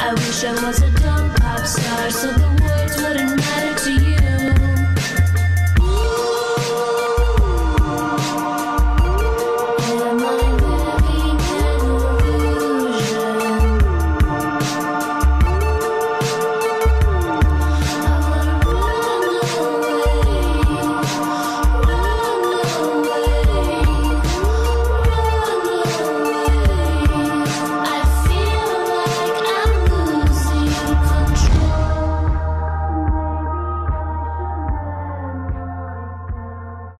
I wish I was a dumb pop star so the